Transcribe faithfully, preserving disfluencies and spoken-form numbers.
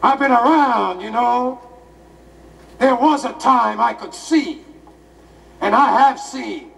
I've been around, you know. There was a time I could see, and I have seen